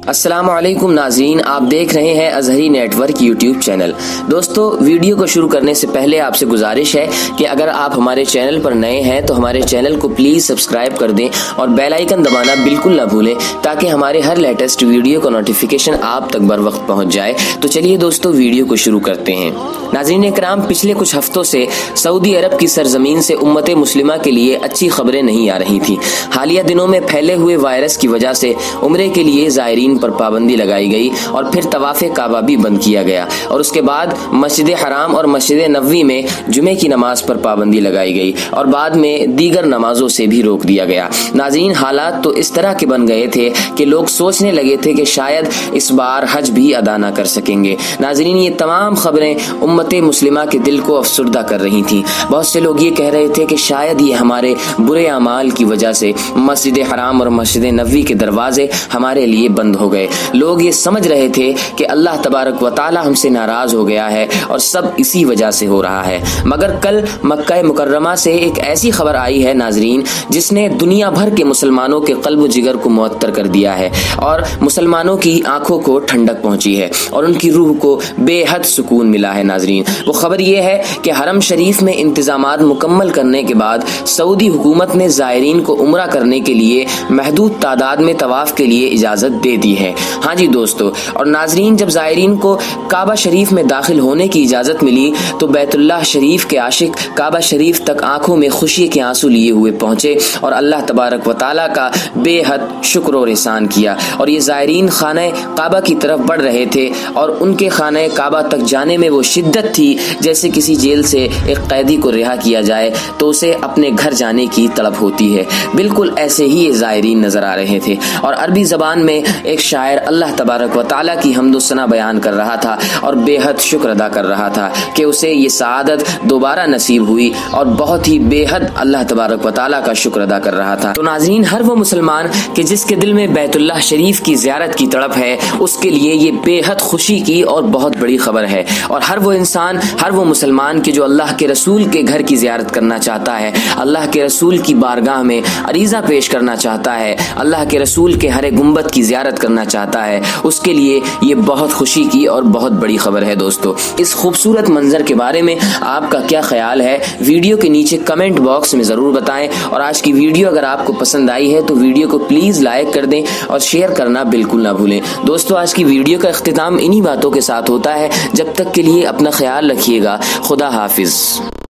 السلام علیکم ناظرین، آپ دیکھ رہے ہیں Azhari network YouTube channel. دوستو، ویڈیو کو شروع کرنے سے پہلے آپ سے گزارش ہے کہ اگر آپ ہمارے چینل پر نئے ہیں تو ہمارے چینل کو پلیز سبسکرائب کر دیں اور بیل آئیکن دبانا بالکل نہ بھولیں تاکہ ہمارے ہر لیٹسٹ ویڈیو کا نوٹیفیکیشن آپ تک بر وقت پہنچ جائے۔ تو چلیے دوستو، ویڈیو کو شروع کرتے ہیں۔ ناظرین اکرام، پچھلے کچھ ہفتوں سے سعودی عرب کی سرزمین سے امت مسلمہ کے لیے اچھی خبریں نہیں آ رہی تھیں۔ حالیہ دنوں میں پھیلے ہوئے وائرس کی وجہ سے عمرے کے لیے زائرین پر پابندی لگائی گئی اور پھر طواف کعبہ بھی بند کیا گیا، اور اس کے بعد مسجد حرام اور مسجد نبوی میں جمعے کی نماز پر پابندی لگائی گئی اور بعد میں دیگر نمازوں سے بھی روک دیا گیا۔ ناظرین، حالات تو اس طرح کے بن گئے تھے کہ لوگ سوچنے لگے تھے کہ شاید اس بار حج بھی ادا نہ کر سکیں گے۔ ناظرین، یہ تمام خبریں امت مسلمہ کے دل کو افسردہ کر رہی تھیں۔ بہت سے لوگ یہ کہہ رہے تھے کہ شاید یہ ہمارے برے اعمال کی وجہ سے مسجد حرام اور مسجد نبوی کے دروازے ہمارے لیے بند ہو گئے۔ لوگ یہ سمجھ رہے تھے کہ اللہ تبارک و تعالی ہم سے ناراض ہو گیا ہے اور سب اسی وجہ سے ہو رہا ہے۔ مگر کل مکہ مکرمہ سے ایک ایسی خبر آئی ہے ناظرین جس نے دنیا بھر کے مسلمانوں کے قلب و جگر کو معطر کر دیا ہے اور مسلمانوں کی آنکھوں کو ٹھنڈک پہنچی ہے اور ان کی روح کو بے حد سکون ملا ہے۔ ناظرین، وہ خبر یہ ہے کہ حرم شریف میں انتظامات مکمل کرنے کے بعد سعودی حکومت نے زائرین کو عمرہ کرنے کے لیے محدود تعداد میں طواف کے لیے اجازت دے دی ہے۔ ہاں جی دوستو، اور ناظرین، جب زائرین کو کعبہ شریف میں داخل ہونے کی اجازت ملی تو بیت اللہ شریف کے عاشق کعبہ شریف تک آنکھوں میں خوشی کے آنسو لیے ہوئے پہنچے اور اللہ تبارک و تعالیٰ کا بے حد شکر و احسان کیا۔ اور یہ زائرین خانہ کعبہ کی طرف بڑھ رہے تھے اور ان کے خانہ کعبہ تک جانے میں وہ شدت تھی جیسے کسی جیل سے ایک قیدی کو رہا کیا جائے تو اسے اپنے گھر جانے کی طلب ہوتی ہے۔ بالکل ایسے ہی یہ زائرین نظر آ رہے تھے اور عربی زبان میں ایک شاعر اللہ تبارک و تعالیٰ کی حمد و ثنا بیان کر رہا تھا اور بے حد شکر ادا کر رہا تھا کہ اسے یہ سعادت دوبارہ نصیب ہوئی اور بہت ہی بے حد اللہ تبارک و تعالیٰ کا شکر ادا کر رہا تھا۔ تو ناظرین، ہر وہ مسلمان کہ جس کے دل میں بیت اللہ شریف کی زیارت کی تڑپ ہے اس کے لیے یہ بے حد خوشی کی اور بہت بڑی خبر ہے، اور ہر وہ انسان، ہر وہ مسلمان کہ جو اللہ کے رسول کے گھر کی زیارت کرنا چاہتا ہے، اللہ کے رسول کی بارگاہ میں عریضہ پیش کرنا چاہتا ہے، اللہ کے رسول کے ہر گنبد کی زیارت کرنا چاہتا ہے، اس کے لیے یہ بہت خوشی کی اور بہت بڑی خبر ہے۔ دوستو، اس خوبصورت منظر کے بارے میں آپ کا کیا خیال ہے؟ ویڈیو کے نیچے کمنٹ باکس میں ضرور بتائیں، اور آج کی ویڈیو اگر آپ کو پسند آئی ہے تو ویڈیو کو پلیز لائک کر دیں اور شیئر کرنا بالکل نہ بھولیں۔ دوستو، آج کی ویڈیو کا اختتام انہی باتوں کے ساتھ ہوتا ہے۔ جب تک کے لیے اپنا خیال رکھیے گا۔ خدا حافظ۔